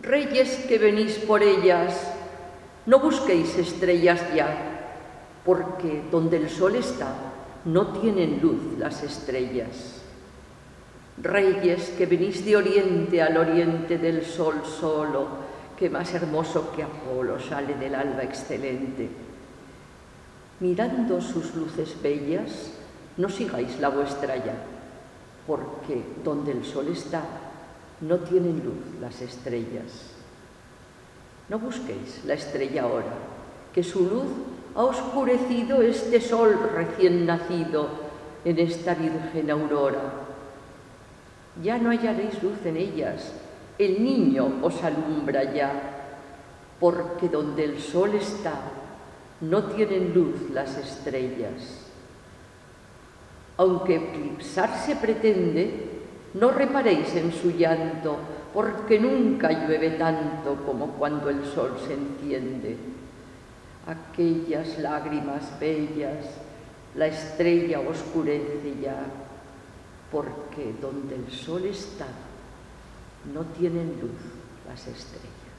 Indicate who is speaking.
Speaker 1: Reyes que venís por ellas, no busquéis estrellas ya, porque donde el sol está, no tienen luz las estrellas. Reyes que venís de oriente al oriente del sol solo, que más hermoso que Apolo sale del alba excelente. Mirando sus luces bellas, no sigáis la vuestra ya, porque donde el sol está, no tienen luz las estrellas. No busquéis la estrella ahora, que su luz ha oscurecido este sol recién nacido en esta virgen aurora. Ya no hallaréis luz en ellas, el niño os alumbra ya, porque donde el sol está, no tienen luz las estrellas. Aunque eclipsarse pretende, no reparéis en su llanto, porque nunca llueve tanto como cuando el sol se enciende. Aquellas lágrimas bellas, la estrella oscurece ya, porque donde el sol está, no tienen luz las estrellas.